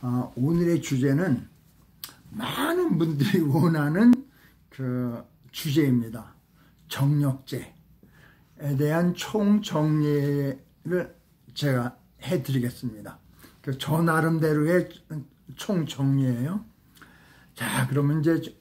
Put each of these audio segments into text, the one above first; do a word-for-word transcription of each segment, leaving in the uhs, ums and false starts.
어, 오늘의 주제는 많은 분들이 원하는 그 주제입니다. 정력제에 대한 총정리를 제가 해드리겠습니다. 그 저 나름대로의 총정리예요. 자, 그러면 이제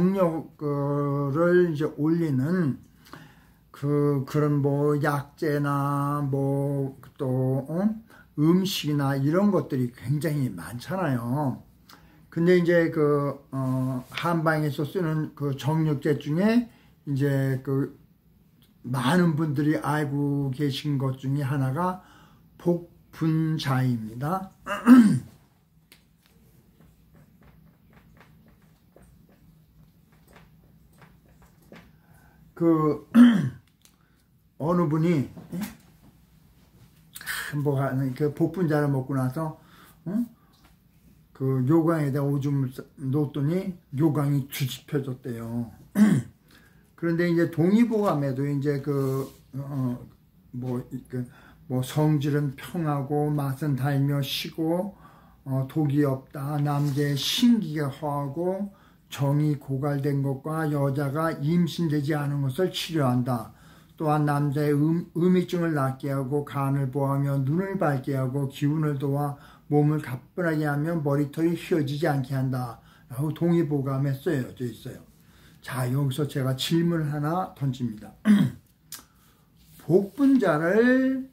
정력을 이제 올리는 그 그런 뭐 약재나 뭐 또 어? 음식이나 이런 것들이 굉장히 많잖아요. 근데 이제 그 어, 한방에서 쓰는 그 정력제 중에 이제 그 많은 분들이 알고 계신 것 중에 하나가 복분자입니다. 그 어느 분이 뭐 하는 그 복분자를 먹고 나서 어? 그 요강에다 오줌을 놓았더니 요강이 뒤집혀졌대요. 그런데 이제 동의보감에도 이제 그 어 뭐 그 뭐 성질은 평하고 맛은 달며 시고 어 독이 없다. 남자의 신기가 허하고 정이 고갈된 것과 여자가 임신되지 않은 것을 치료한다. 또한 남자의 음, 음이증을 낫게 하고 간을 보하며 눈을 밝게 하고 기운을 도와 몸을 가뿐하게 하며 머리털이 휘어지지 않게 한다. 라고 동의보감에 쓰여져 있어요. 자, 여기서 제가 질문을 하나 던집니다. 복분자를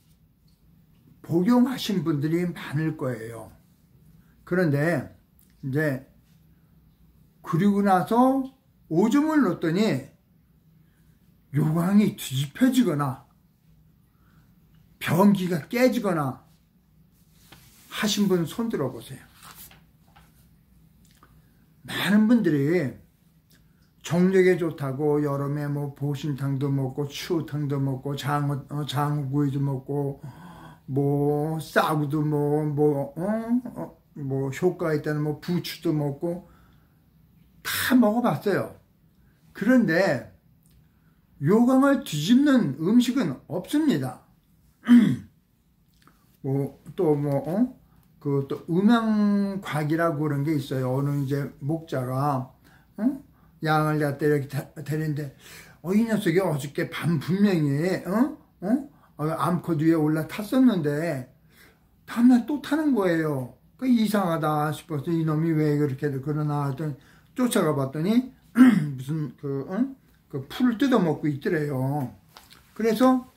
복용하신 분들이 많을 거예요. 그런데 이제 그리고 나서 오줌을 넣었더니 요강이 뒤집혀지거나 변기가 깨지거나 하신 분 손 들어보세요. 많은 분들이 정력에 좋다고 여름에 뭐 보신탕도 먹고 추어탕도 먹고 장어, 어, 장어구이도 먹고 뭐 싸구도 뭐 뭐 어? 어? 뭐 효과가 있다는 뭐 부추도 먹고 다 먹어봤어요. 그런데 요강을 뒤집는 음식은 없습니다. 뭐 또 뭐 어? 그 또 음양곽이라고 그런 게 있어요. 어느 이제 목자가 어? 양을 갖다 이렇게 데리는데 어, 이 녀석이 어저께 밤 분명히 어? 어? 어, 암컷 위에 올라탔었는데 다음날 또 타는 거예요. 그 이상하다 싶어서 이놈이 왜 그렇게 그러나 하더니 쫓아가 봤더니 무슨 그, 어? 그 풀을 뜯어먹고 있더래요. 그래서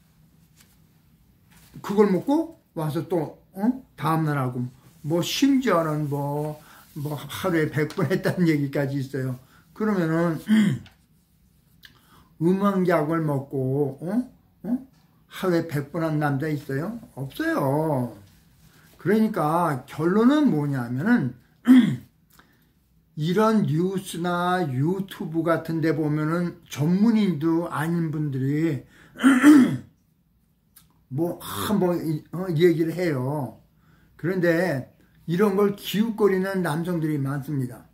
그걸 먹고 와서 또 어? 다음날 하고 뭐 심지어는 뭐, 뭐 하루에 백 번 했다는 얘기까지 있어요. 그러면은 음악약을 먹고 어? 어? 하루에 백 번 한 남자 있어요? 없어요. 그러니까 결론은 뭐냐면은 이런 뉴스나 유튜브 같은 데 보면은 전문인도 아닌 분들이 뭐, 아, 뭐, 어, 얘기를 해요. 그런데 이런 걸 기웃거리는 남성들이 많습니다.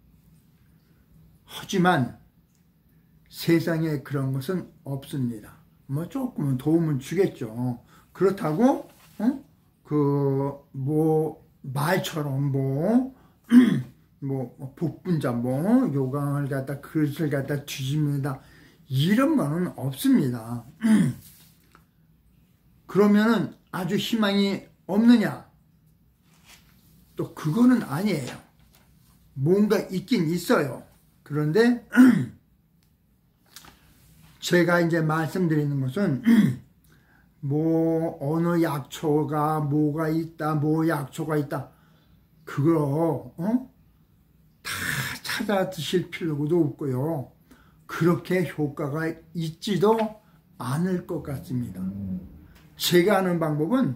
하지만 세상에 그런 것은 없습니다. 뭐 조금은 도움은 주겠죠. 그렇다고, 어? 그, 뭐, 말처럼 뭐, 뭐, 복분자, 뭐, 요강을 갖다, 그릇을 갖다 뒤집는다. 이런 거는 없습니다. 그러면은 아주 희망이 없느냐? 또 그거는 아니에요. 뭔가 있긴 있어요. 그런데 제가 이제 말씀드리는 것은 뭐 어느 약초가 뭐가 있다, 뭐 약초가 있다. 그거 어? 다 찾아 드실 필요도 없고요. 그렇게 효과가 있지도 않을 것 같습니다. 제가 하는 방법은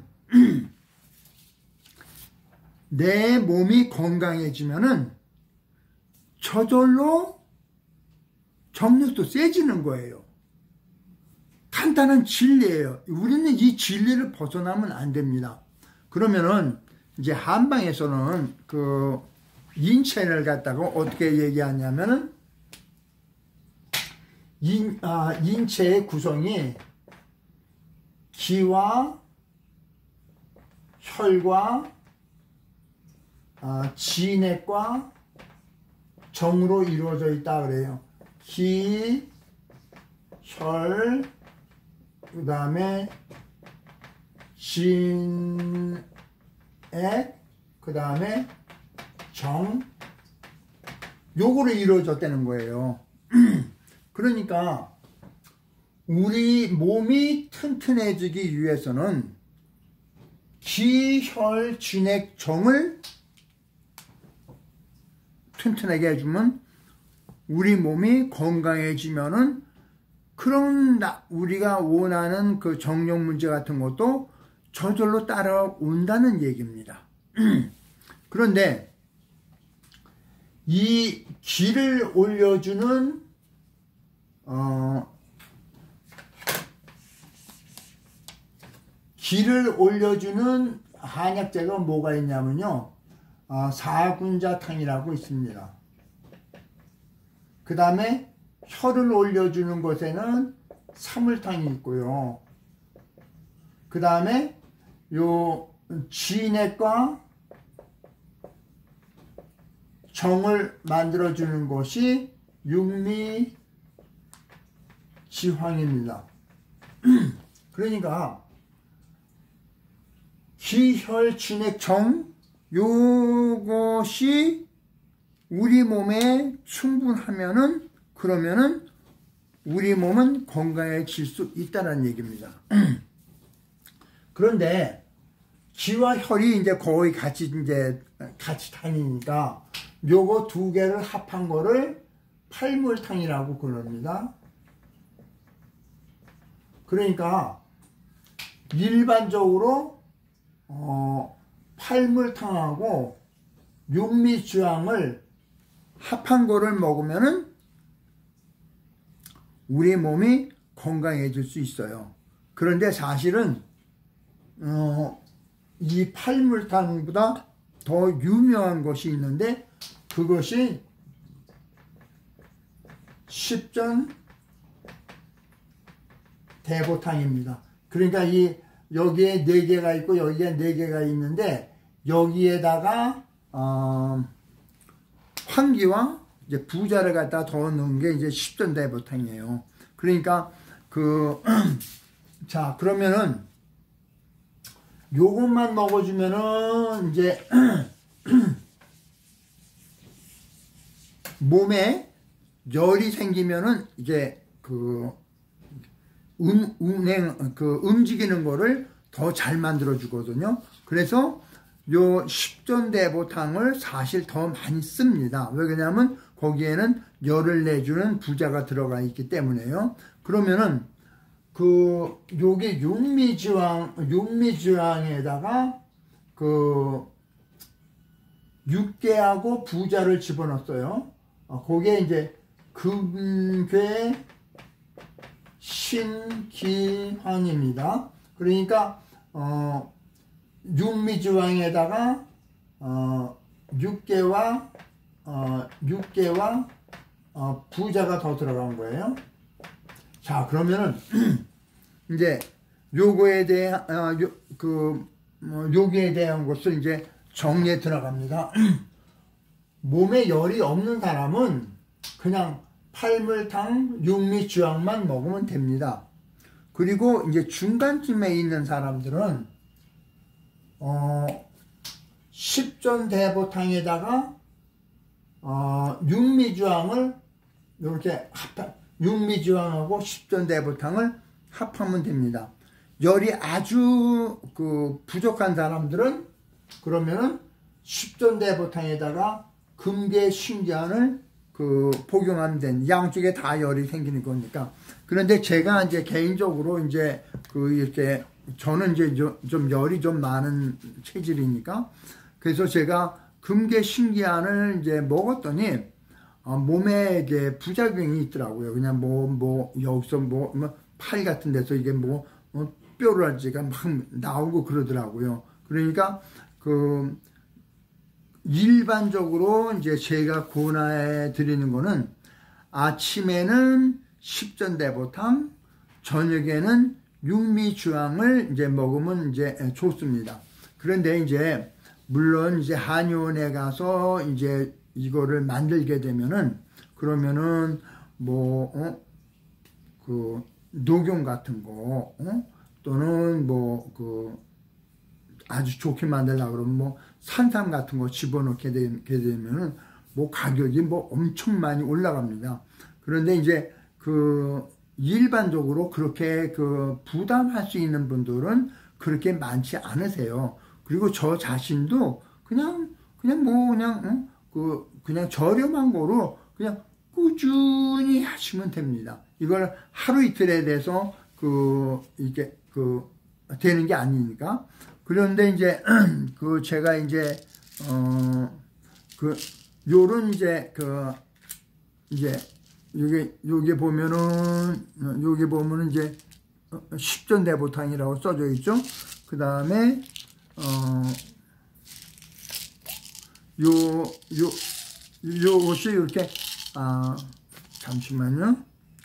내 몸이 건강해지면은 저절로 정력도 세지는 거예요. 간단한 진리예요. 우리는 이 진리를 벗어나면 안 됩니다. 그러면은 이제 한방에서는 그 인체를 갖다가 어떻게 얘기하냐면은 인, 아, 인체의 구성이 기와 혈과 아, 진액과 정으로 이루어져 있다 그래요. 기, 혈, 그 다음에 진액, 그 다음에 정, 요거로 이루어졌다는 거예요. 그러니까 우리 몸이 튼튼해지기 위해서는 기, 혈, 진액, 정을 튼튼하게 해주면 우리 몸이 건강해지면은 그런 나, 우리가 원하는 그 정력 문제 같은 것도 저절로 따라온다는 얘기입니다. 그런데 이 기를 올려주는 어, 기를 올려주는 한약재가 뭐가 있냐면요, 어, 사군자탕이라고 있습니다. 그 다음에 혈을 올려주는 곳에는 사물탕이 있고요. 그 다음에 요 진액과 정을 만들어주는 곳이 육미지황입니다. 그러니까 기, 혈, 진액, 정 요것이 우리 몸에 충분하면은 그러면은 우리 몸은 건강해질 수 있다는 얘기입니다. 그런데 기와 혈이 이제 거의 같이 이제 같이 다니니까 요거 두 개를 합한 거를 팔물탕이라고 그럽니다. 그러니까 일반적으로 어, 팔물탕하고 육미주황을 합한 거를 먹으면은 우리 몸이 건강해질 수 있어요. 그런데 사실은 어, 이 팔물탕보다 더 유명한 것이 있는데 그것이 십전대보탕입니다. 그러니까 이 여기에 네 개가 있고 여기에 네 개가 있는데 여기에다가 어, 황기와 이제 부자를 갖다 더 넣은 게 이제 십전대보탕이에요. 그러니까 그 자 그러면은 요것만 먹어주면은 이제 몸에 열이 생기면은 이제 그 음, 운행, 그 움직이는 거를 더 잘 만들어 주거든요. 그래서 요 십전대보탕을 사실 더 많이 씁니다. 왜 그러냐면 거기에는 열을 내주는 부자가 들어가 있기 때문에요. 그러면은 그 요게 육미지황, 육미지황에다가 그 육개하고 부자를 집어넣었어요. 어, 거기에 이제 금괴 신기황입니다. 그러니까 어, 육미지황에다가 어, 육개와 어, 육개와 어, 부자가 더 들어간 거예요. 자 그러면은 이제 요거에 대한 어, 요, 그 뭐, 요기에 대한 것을 이제 정리에 들어갑니다. 몸에 열이 없는 사람은 그냥 팔물탕, 육미주황만 먹으면 됩니다. 그리고 이제 중간쯤에 있는 사람들은 어, 십전대보탕에다가 어, 육미주황을 이렇게 합하, 육미주황하고 십전대보탕을 합하면 됩니다. 열이 아주 그 부족한 사람들은 그러면은 십전대보탕에다가 금괴신기환을 그 복용하면 된 양쪽에 다 열이 생기는 거니까. 그런데 제가 이제 개인적으로 이제 그 이렇게 저는 이제 좀 열이 좀 많은 체질이니까 그래서 제가 금괴신기환을 이제 먹었더니 어, 몸에 이게 부작용이 있더라고요. 그냥 뭐 뭐 여기서 뭐 팔 같은 데서 이게 뭐 어, 뼈라지가 막 나오고 그러더라고요. 그러니까 그 일반적으로 이제 제가 권해 드리는 거는 아침에는 십전대보탕, 저녁에는 육미주황을 이제 먹으면 이제 좋습니다. 그런데 이제 물론 이제 한의원에 가서 이제 이거를 만들게 되면은 그러면은 뭐 어? 그 녹용 같은 거 어? 또는 뭐 그 아주 좋게 만들려고 그러면 뭐 산삼 같은 거 집어넣게 되면은 뭐 가격이 뭐 엄청 많이 올라갑니다. 그런데 이제 그 일반적으로 그렇게 그 부담할 수 있는 분들은 그렇게 많지 않으세요. 그리고 저 자신도 그냥 그냥 뭐 그냥 응? 그 그냥 저렴한 거로 그냥 꾸준히 하시면 됩니다. 이걸 하루 이틀에 대해서 그 이게 그 되는 게 아니니까. 그런데 이제 그 제가 이제 어 그 요런 이제 그 이제 여기 여기 보면은 여기 보면은 이제 식전대보탕이라고 써져 있죠. 그 다음에 어 요 요 요것이 이렇게 아 잠시만요.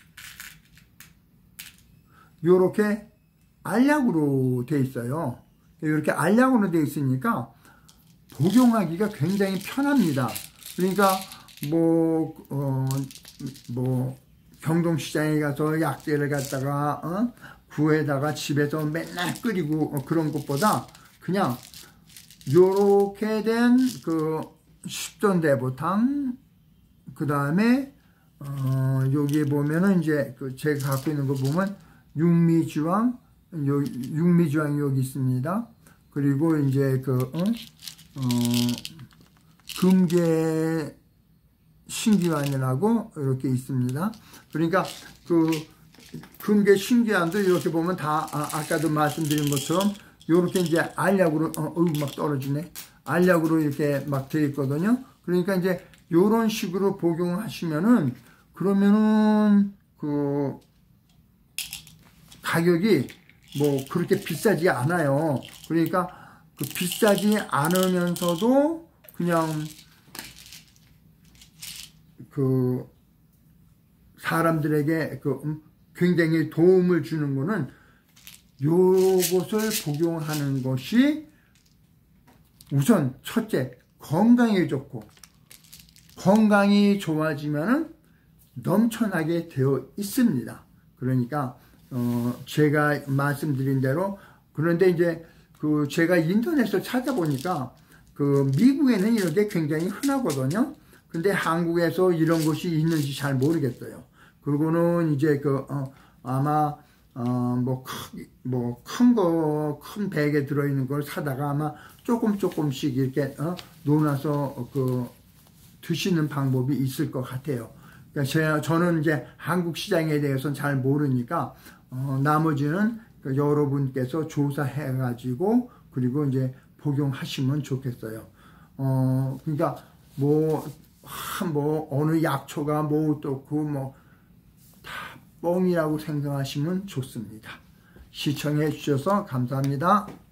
요렇게 알약으로 돼 있어요. 이렇게 알약으로 돼 있으니까 복용하기가 굉장히 편합니다. 그러니까 뭐 어 뭐 경동시장에 가서 약재를 갖다가 어? 구에다가 집에서 맨날 끓이고 어, 그런 것보다 그냥 요렇게 된 그 식전대보탕, 그 다음에 어 여기에 보면은 이제 그 제가 갖고 있는 거 보면 육미주황, 요 육미주황이 여기 있습니다. 그리고 이제 그 어? 어 금계 신기환이라고 이렇게 있습니다. 그러니까 그 금계 신기환도 이렇게 보면 다 아, 아까도 말씀드린 것처럼 이렇게 이제 알약으로 어, 어우 막 떨어지네. 알약으로 이렇게 막 되어 있거든요. 그러니까 이제 요런 식으로 복용하시면은 그러면은 그 가격이 뭐 그렇게 비싸지 않아요. 그러니까 그 비싸지 않으면서도 그냥 그 사람들에게 그 굉장히 도움을 주는 거는 요것을 복용하는 것이 우선 첫째 건강에 좋고, 건강이 좋아지면은 넘쳐나게 되어 있습니다. 그러니까 어 제가 말씀드린 대로, 그런데 이제 그 제가 인터넷에서 찾아보니까 그 미국에는 이렇게 굉장히 흔하거든요. 근데 한국에서 이런 것이 있는지 잘 모르겠어요. 그리고는 이제 그 어 아마 어뭐 큰 뭐 큰 거 큰 백에 들어있는 걸 사다가 아마 조금 조금씩 이렇게 어 놓아서 그 드시는 방법이 있을 것 같아요. 그러니까 제가 저는 이제 한국 시장에 대해서는 잘 모르니까 어 나머지는 그 여러분께서 조사해 가지고 그리고 이제 복용하시면 좋겠어요. 어 그러니까 뭐 아, 뭐 어느 약초가 뭐 어떻고 뭐 다 뻥이라고 생각하시면 좋습니다. 시청해 주셔서 감사합니다.